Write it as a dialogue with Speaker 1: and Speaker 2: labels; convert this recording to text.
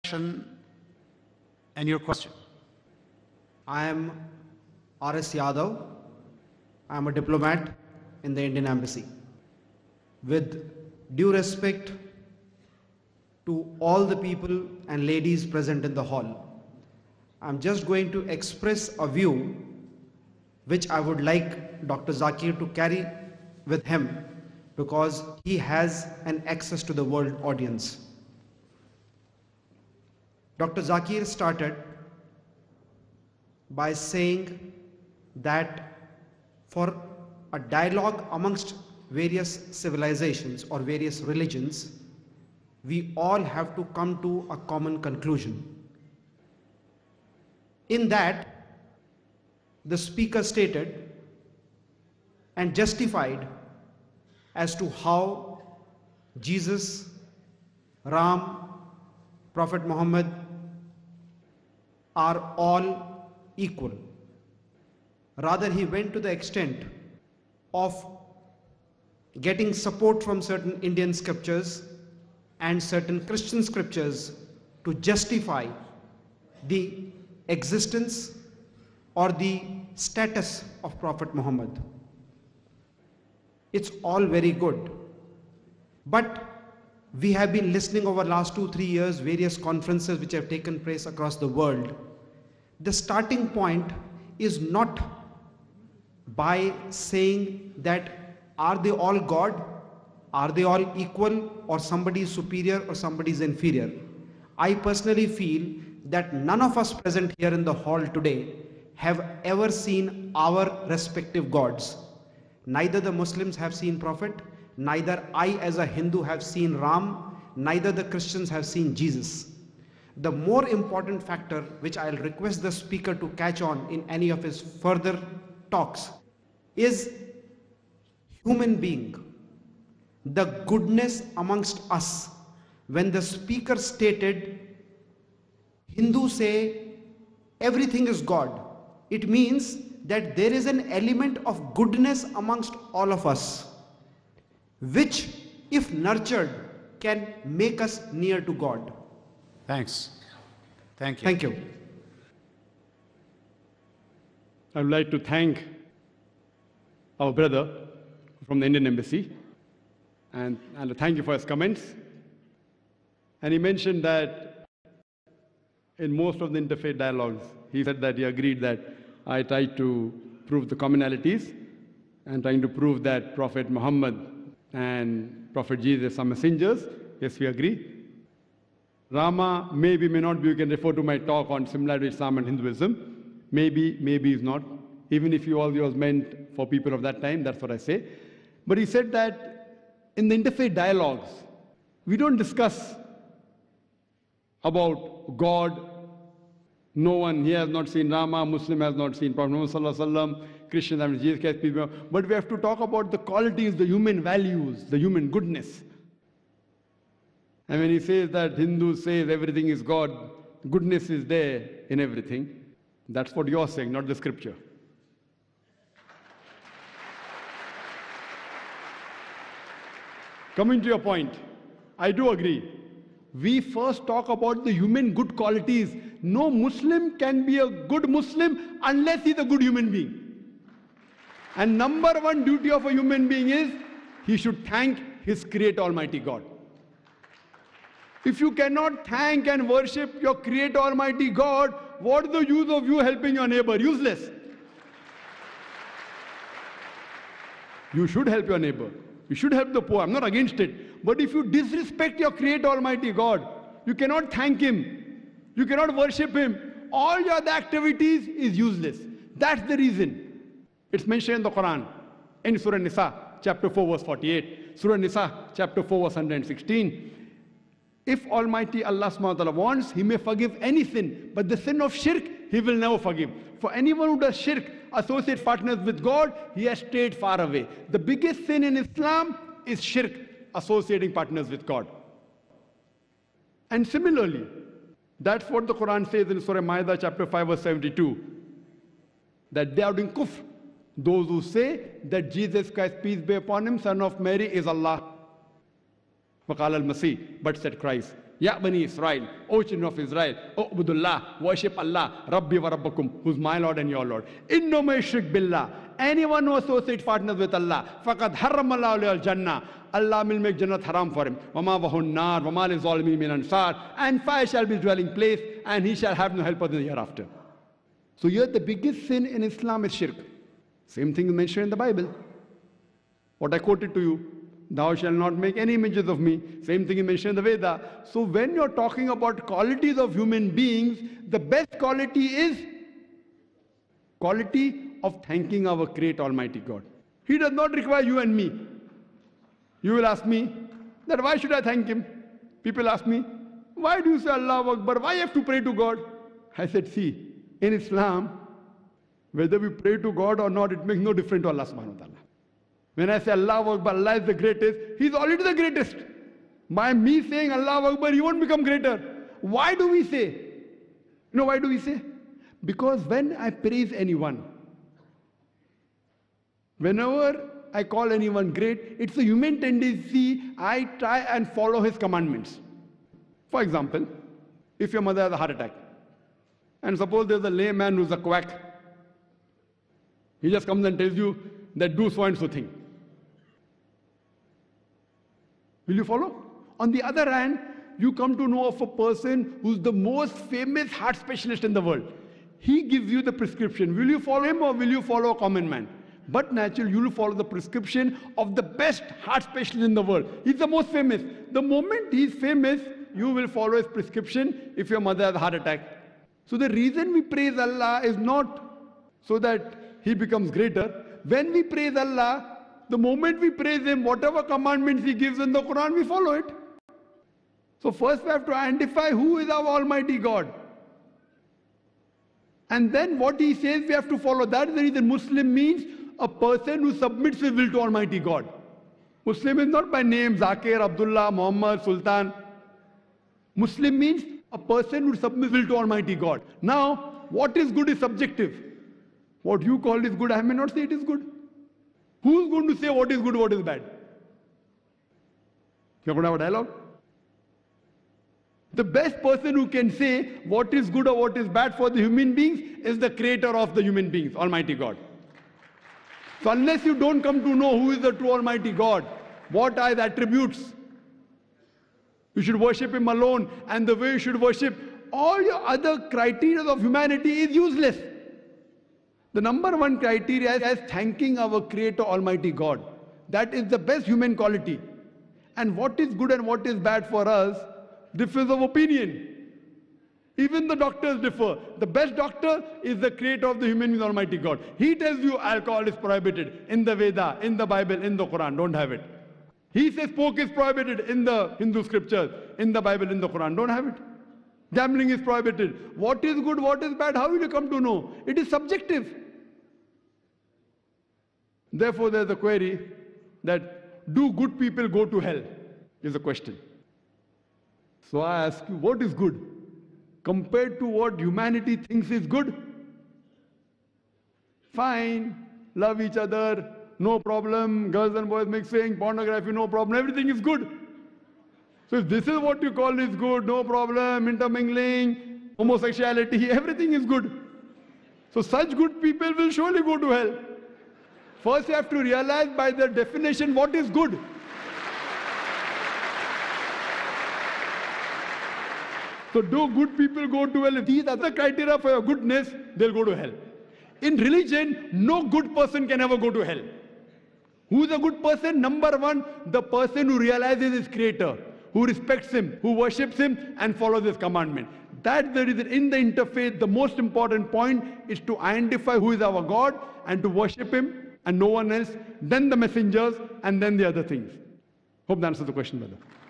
Speaker 1: and your question.
Speaker 2: I am R.S. Yadav. I am a diplomat in the Indian Embassy. With due respect to all the people and ladies present in the hall, I am just going to express a view which I would like Dr. Zakir to carry with him, because he has an access to the world audience. Dr. Zakir started by saying that for a dialogue amongst various civilizations or various religions, we all have to come to a common conclusion. In that, the speaker stated and justified as to how Jesus, Ram, Prophet Muhammad are all equal. Rather, he went to the extent of getting support from certain Indian scriptures and certain Christian scriptures to justify the existence or the status of Prophet Muhammad. It's all very good, but we have been listening over the last 2-3 years, various conferences which have taken place across the world. The starting point is not by saying that are they all God, are they all equal, or somebody is superior or somebody is inferior. I personally feel that none of us present here in the hall today have ever seen our respective gods. Neither the Muslims have seen Prophet, neither I as a Hindu have seen Ram, neither the Christians have seen Jesus. The more important factor which I'll request the speaker to catch on in any of his further talks is human being, the goodness amongst us. When the speaker stated, Hindus say everything is God, it means that there is an element of goodness amongst all of us, which, if nurtured, can make us near to God.
Speaker 1: Thanks. Thank you.
Speaker 2: Thank you.
Speaker 3: I would like to thank our brother from the Indian Embassy and thank you for his comments. And he mentioned that in most of the interfaith dialogues, he said that he agreed that I tried to prove the commonalities and trying to prove that Prophet Muhammad and Prophet Jesus are messengers. Yes, we agree. Rama maybe, may not be. You can refer to my talk on similarity of Islam and Hinduism. Maybe, maybe is not. Even if you all was meant for people of that time, that's what I say. But he said that in the interfaith dialogues, we don't discuss about God. No one here has not seen Rama, Muslim has not seen Prophet Muhammad Sallallahu Alaihi Wasallam, Christians have Jesus Christ, people. But we have to talk about the qualities, the human values, the human goodness. And when he says that Hindus says everything is God, goodness is there in everything, that's what you're saying, not the scripture. Coming to your point, I do agree. We first talk about the human good qualities. No Muslim can be a good Muslim unless he's a good human being. And number one duty of a human being is he should thank his Creator Almighty God. If you cannot thank and worship your Creator Almighty God, what is the use of you helping your neighbor? Useless. You should help your neighbor. You should help the poor. I'm not against it. But if you disrespect your Creator Almighty God, you cannot thank Him. You cannot worship Him. All your other activities is useless. That's the reason. It's mentioned in the Quran. In Surah Nisa, chapter 4, verse 48. Surah Nisa, chapter 4, verse 116. If Almighty Allah subhanahu wa ta'ala wants, He may forgive any sin. But the sin of shirk, He will never forgive. For anyone who does shirk, associate partners with God, he has strayed far away. The biggest sin in Islam is shirk, associating partners with God. And similarly, that's what the Quran says in Surah Ma'idah chapter 5 verse 72, that they are doing kufr. Those who say that Jesus Christ, peace be upon him, son of Mary, is Allah. Waqala al-Masih, but said Christ. Ya Bani Israel, O children of Israel, Ubudullah, worship Allah, Rabbi wa Rabbakum, who's my Lord and your Lord. Inno may shirk billah. Anyone who associates partners with Allah, faqad harramallahu alayhi al-jannah. Allah will make Jannat haram for him. Wama wahun nar, wama li zalimin min ansar. And fire shall be his dwelling place, and he shall have no helper in the hereafter. So here the biggest sin in Islam is shirk. Same thing is mentioned in the Bible. What I quoted to you, thou shalt not make any images of me. Same thing is mentioned in the Veda. So when you're talking about qualities of human beings, the best quality is quality of thanking our great Almighty God. He does not require you and me. You will ask me that why should I thank him? People ask me, why do you say Allahu Akbar? Why you have to pray to God? I said, see, in Islam, whether we pray to God or not, it makes no difference to Allah subhanahu wa ta'ala. When I say Allahu Akbar, Allah is the greatest, He's already the greatest. By me saying Allahu Akbar, He won't become greater. Why do we say? You know why do we say? Because when I praise anyone, whenever I call anyone great, it's a human tendency, I try and follow his commandments. For example, if your mother has a heart attack, and suppose there's a layman who's a quack, he just comes and tells you that do so and so thing. Will you follow? On the other hand, you come to know of a person who's the most famous heart specialist in the world. He gives you the prescription. Will you follow him or will you follow a common man? But naturally, you will follow the prescription of the best heart specialist in the world. He's the most famous. The moment he's famous, you will follow his prescription if your mother has a heart attack. So the reason we praise Allah is not so that He becomes greater. When we praise Allah, the moment we praise Him, whatever commandments He gives in the Quran, we follow it. So first we have to identify who is our Almighty God. And then what He says, we have to follow. That is the reason Muslim means a person who submits his will to Almighty God. Muslim is not by name, Zakir, Abdullah, Muhammad, Sultan. Muslim means a person who submits his will to Almighty God. Now, what is good is subjective. What you call is good, I may not say it is good. Who's going to say what is good, what is bad? You're going to have a dialogue? The best person who can say what is good or what is bad for the human beings is the creator of the human beings, Almighty God. So unless you don't come to know who is the true Almighty God, what are His attributes, you should worship Him alone, and the way you should worship, all your other criteria of humanity is useless. The number one criteria is thanking our Creator Almighty God. That is the best human quality. And what is good and what is bad for us differs of opinion. Even the doctors differ. The best doctor is the creator of the human being, Almighty God. He tells you alcohol is prohibited in the Veda, in the Bible, in the Quran. Don't have it. He says pork is prohibited in the Hindu scriptures, in the Bible, in the Quran. Don't have it. Gambling is prohibited. What is good, what is bad, how will you come to know? It is subjective. Therefore, there's a query that do good people go to hell? Is a question. So I ask you, what is good? Compared to what humanity thinks is good? Fine, love each other, no problem, girls and boys mixing, pornography, no problem, everything is good. So if this is what you call is good, no problem, intermingling, homosexuality, everything is good. So such good people will surely go to hell. First you have to realize by the definition what is good. So do good people go to hell? If these are the criteria for your goodness, they'll go to hell. In religion, no good person can ever go to hell. Who is a good person? Number one, the person who realizes his creator, who respects him, who worships him and follows his commandment. That's the reason in the interfaith, the most important point is to identify who is our God and to worship him and no one else, then the messengers and then the other things. Hope that answers the question, brother.